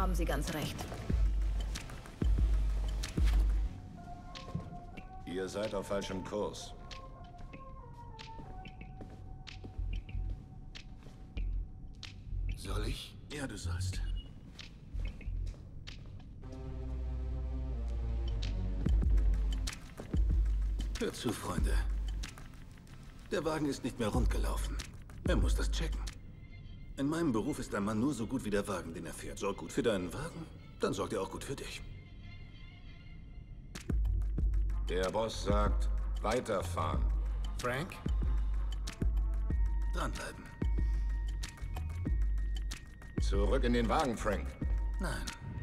haben Sie ganz recht. Ihr seid auf falschem Kurs. Soll ich? Ja, du sollst. Hört zu, Freunde. Der Wagen ist nicht mehr rund gelaufen. Er muss das checken. In meinem Beruf ist ein Mann nur so gut wie der Wagen, den er fährt. Sorg gut für deinen Wagen, dann sorgt er auch gut für dich. Der Boss sagt, weiterfahren. Frank? Dranbleiben. Zurück in den Wagen, Frank. Nein.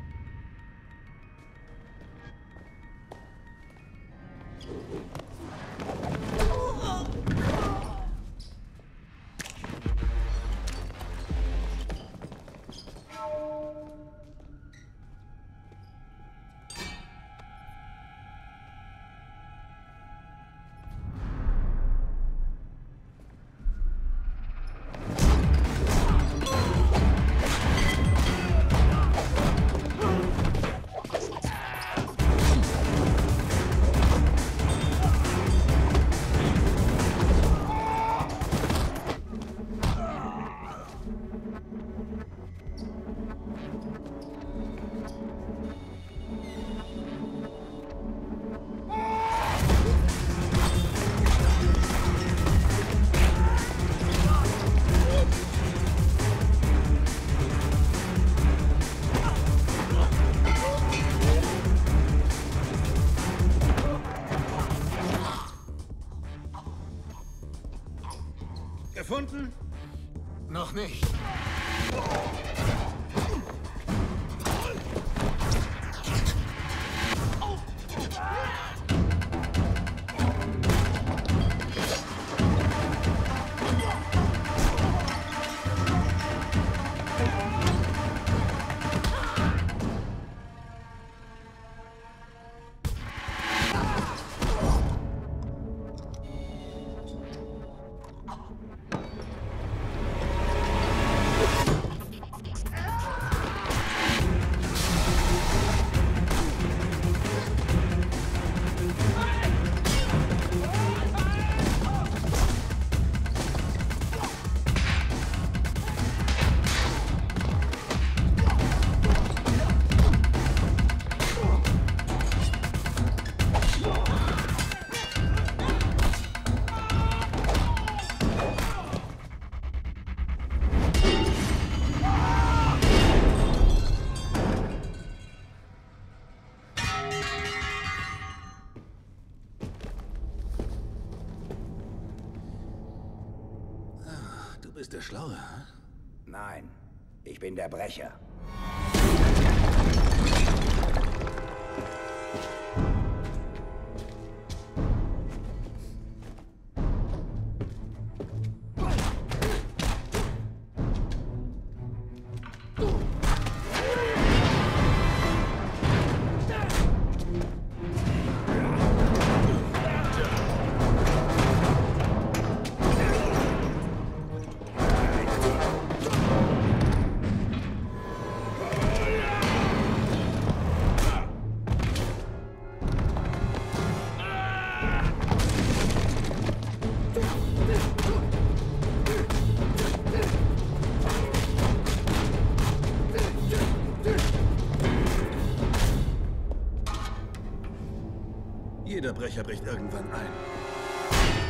Gefunden? Noch nicht. Du bist der Schlaue, hm? Nein, ich bin der Brecher. Jeder Brecher bricht irgendwann ein.